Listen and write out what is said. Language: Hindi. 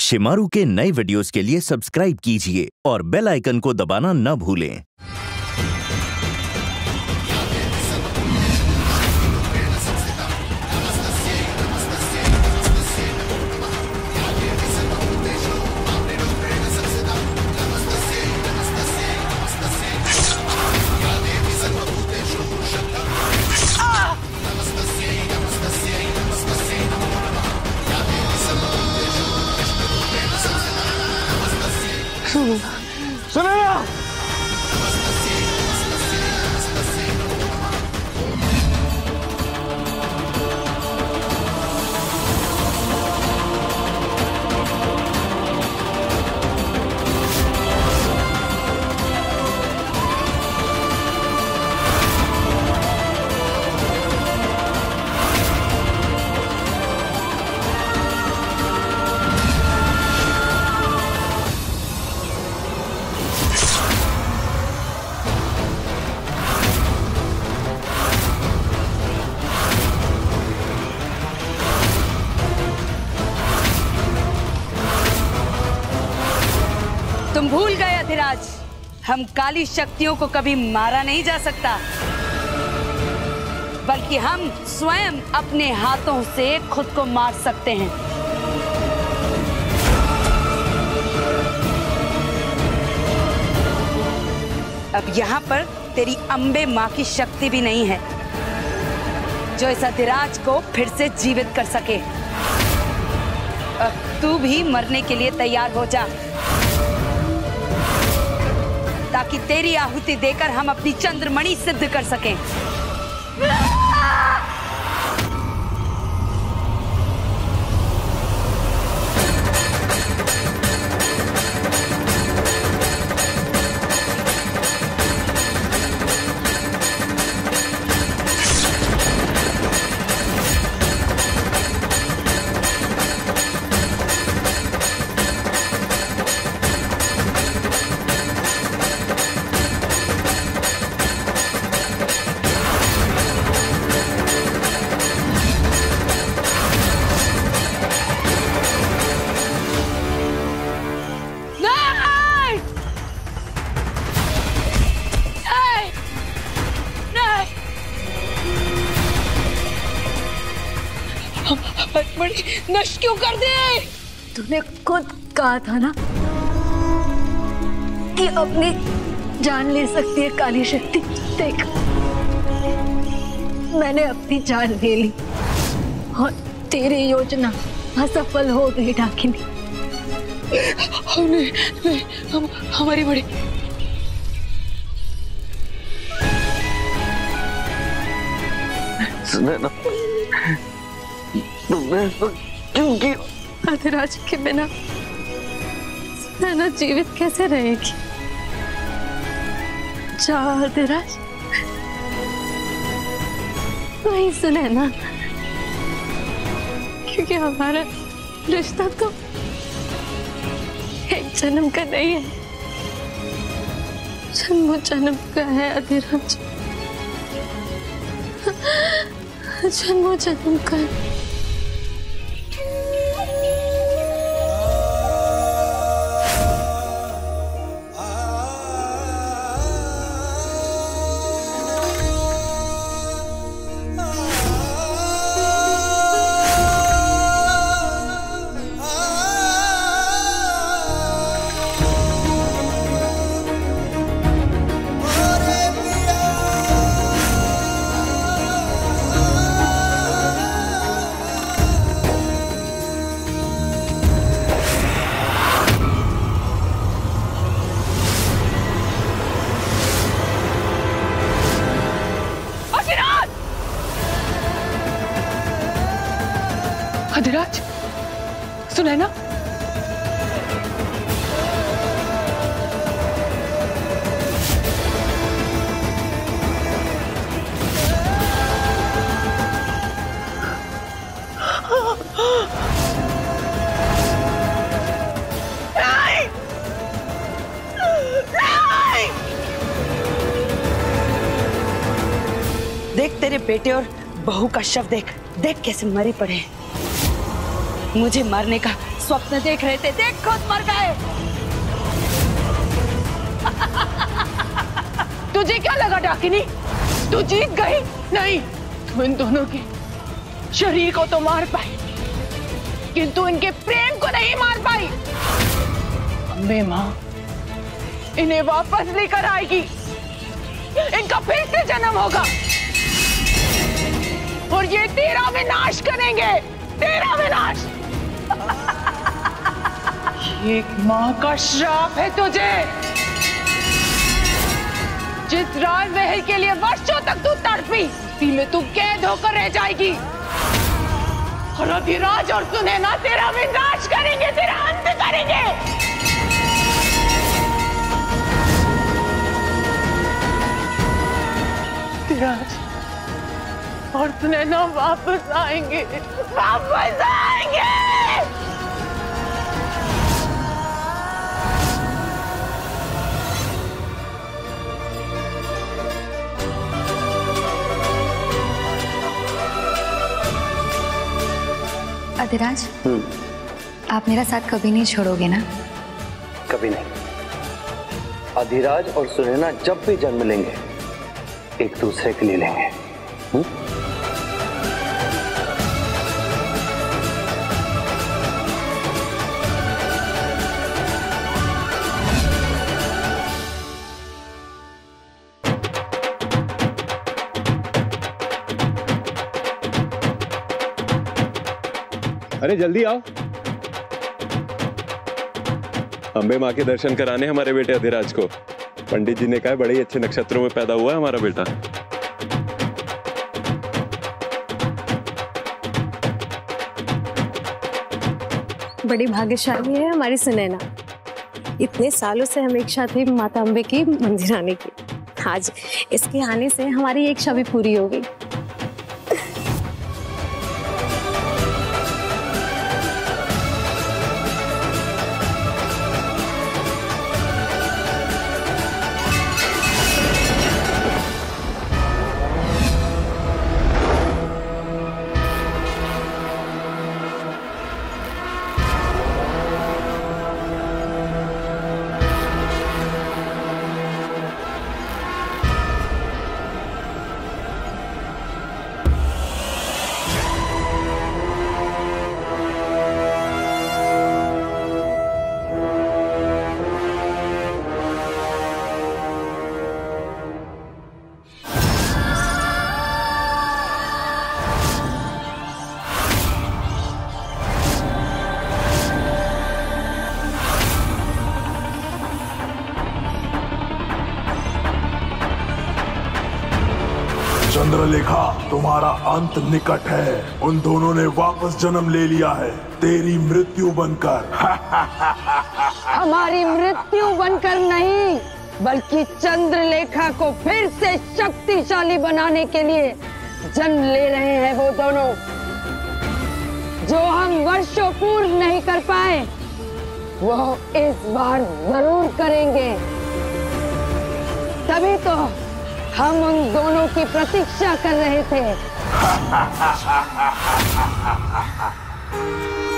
शिमारू के नए वीडियोस के लिए सब्सक्राइब कीजिए और बेल आइकन को दबाना न भूलें। सुनैना! तुम भूल गए अधिराज, हम काली शक्तियों को कभी मारा नहीं जा सकता, बल्कि हम स्वयं अपने हाथों से खुद को मार सकते हैं। अब यहाँ पर तेरी अंबे माँ की शक्ति भी नहीं है जो इस अधिराज को फिर से जीवित कर सके। अब तू भी मरने के लिए तैयार हो जा, ताकि तेरी आहुति देकर हम अपनी चंद्रमणि सिद्ध कर सकें। नष्ट क्यों कर दे? तूने खुद कहा था ना कि अपनी जान ले सकती है काली शक्ति। देख, मैंने अपनी जान ले ली और तेरी योजना असफल हो गई डाकिनी। नहीं, हमारी बड़ी सुनैना, तुमने ऐसा क्यों किया? अधिराज के बिना सुनैना जीवित कैसे रहेगी? जा अधिराज, नहीं सुनैना, क्योंकि हमारा रिश्ता तो एक जन्म का नहीं है, जन्मों जन्म का है अधिराज, जन्मों जन्म का है। अधिराज, सुनैना, देख तेरे बेटे और बहू का शव देख, देख कैसे मरे पड़े हैं। मुझे मारने का स्वप्न देख रहे थे, देख खुद मर गए। तुझे क्या लगा डाकिनी, तू जीत गई? नहीं, तू इन दोनों के शरीर को तो मार पाई, किंतु इनके प्रेम को नहीं मार पाई। अम्बे माँ इन्हें वापस लेकर आएगी, इनका फिर से जन्म होगा और ये तेरा विनाश करेंगे, तेरा विनाश। ये एक माँ का श्राप है तुझे। जिस राजमहल के लिए वर्षों तक तू तड़पी, उसी में तू कैद होकर रह जाएगी। और अधिराज और सुनैना तेरा विनाश करेंगे, तेरा अंत करेंगे। अधिराज और सुनैना वापस आएंगे, वापस आएंगे। अधिराज, आप मेरा साथ कभी नहीं छोड़ोगे ना? कभी नहीं। अधिराज और सुनैना जब भी जन्म लेंगे एक दूसरे के लिए लेंगे। अरे जल्दी आओ, अम्बे माँ के दर्शन कराने हमारे बेटे अधिराज को। पंडित जी ने कहा बड़े ही अच्छे नक्षत्रों में पैदा हुआ है हमारा बेटा। बड़ी भाग्यशाली है हमारी सुनैना। इतने सालों से हम एक साथ ही माता अम्बे की मंदिर आने की, आज इसके आने से हमारी एक इच्छा भी पूरी हो गई। चंद्रलेखा, तुम्हारा अंत निकट है। उन दोनों ने वापस जन्म ले लिया है, तेरी मृत्यु बनकर। हमारी मृत्यु बनकर नहीं, बल्कि चंद्रलेखा को फिर से शक्तिशाली बनाने के लिए जन्म ले रहे हैं वो दोनों। जो हम वर्षों पूर्व नहीं कर पाए, वो इस बार जरूर करेंगे। तभी तो हम उन दोनों की प्रतीक्षा कर रहे थे।